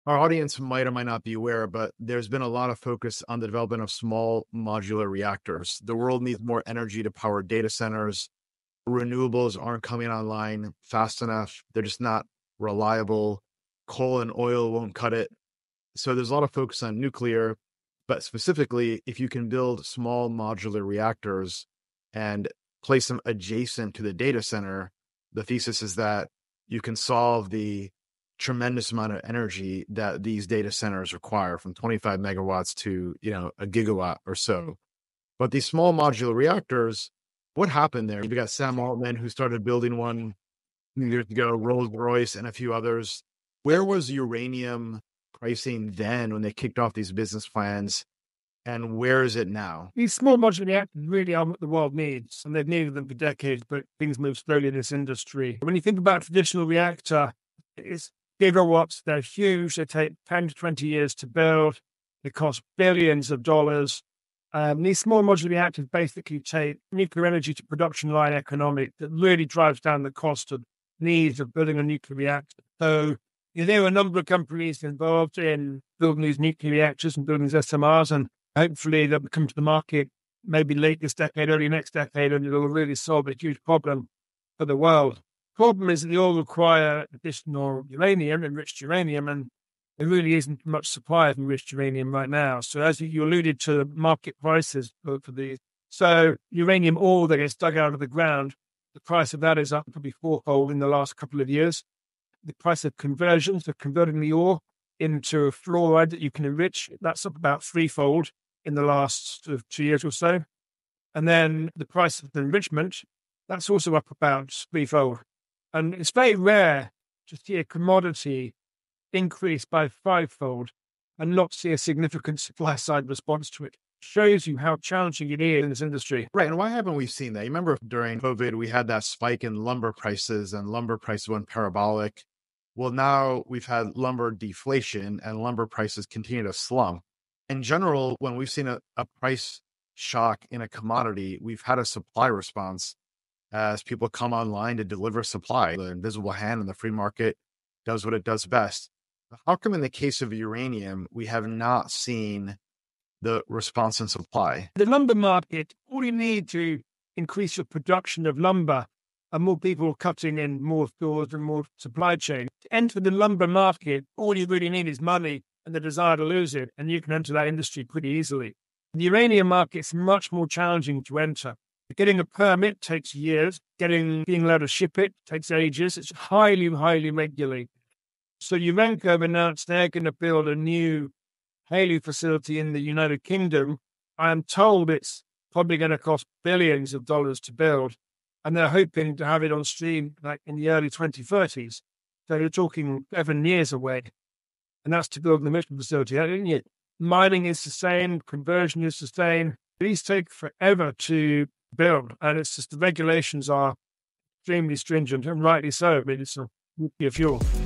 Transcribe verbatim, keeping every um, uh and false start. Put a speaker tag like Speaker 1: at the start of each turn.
Speaker 1: Our audience might or might not be aware, but there's been a lot of focus on the development of small modular reactors. The world needs more energy to power data centers. Renewables aren't coming online fast enough. They're just not reliable. Coal and oil won't cut it. So there's a lot of focus on nuclear, but specifically, if you can build small modular reactors and place them adjacent to the data center, the thesis is that you can solve the tremendous amount of energy that these data centers require, from twenty-five megawatts to, you know, a gigawatt or so. But these small modular reactors, what happened there? You got Sam Altman, who started building one years ago, Rolls-Royce and a few others. Where was uranium pricing then when they kicked off these business plans? And where is it now?
Speaker 2: These small modular reactors really are what the world needs, and they've needed them for decades, but things move slowly in this industry. When you think about a traditional reactor, it's gigawatts, they're huge, they take ten to twenty years to build, they cost billions of dollars. Um, these small modular reactors basically take nuclear energy to production line economics that really drives down the cost of needs of building a nuclear reactor. So you know, there are a number of companies involved in building these nuclear reactors and building these S M Rs, and hopefully they'll come to the market maybe late this decade, early next decade, and it'll really solve a huge problem for the world. Problem is that they all require additional uranium, enriched uranium, and there really isn't much supply of enriched uranium right now. So as you alluded to, the market prices for, for these. So uranium ore that gets dug out of the ground, the price of that is up probably fourfold in the last couple of years. The price of conversions, of converting the ore into a fluoride that you can enrich, that's up about threefold in the last sort of two years or so. And then the price of the enrichment, that's also up about threefold. And it's very rare to see a commodity increase by fivefold and not see a significant supply side response to it. Shows you how challenging it is in this industry.
Speaker 1: Right. And why haven't we seen that? You remember during COVID, we had that spike in lumber prices and lumber prices went parabolic. Well, now we've had lumber deflation and lumber prices continue to slump. In general, when we've seen a, a price shock in a commodity, we've had a supply response as people come online to deliver supply. The invisible hand in the free market does what it does best. How come in the case of uranium, we have not seen the response in supply?
Speaker 2: The lumber market, all you need to increase your production of lumber are more people cutting in more stores and more supply chain. To enter the lumber market, all you really need is money and the desire to lose it, and you can enter that industry pretty easily. The uranium market's much more challenging to enter. Getting a permit takes years. Getting being allowed to ship it takes ages. It's highly, highly regulated. So Urenco announced they're going to build a new HALEU facility in the United Kingdom. I am told it's probably going to cost billions of dollars to build, and they're hoping to have it on stream like in the early twenty thirties. So you're talking seven years away, and that's to build an enrichment facility. Mining is the same, conversion is the same. These take forever to build, and it's just the regulations are extremely stringent, and rightly so. I mean, it's a nuclear fuel.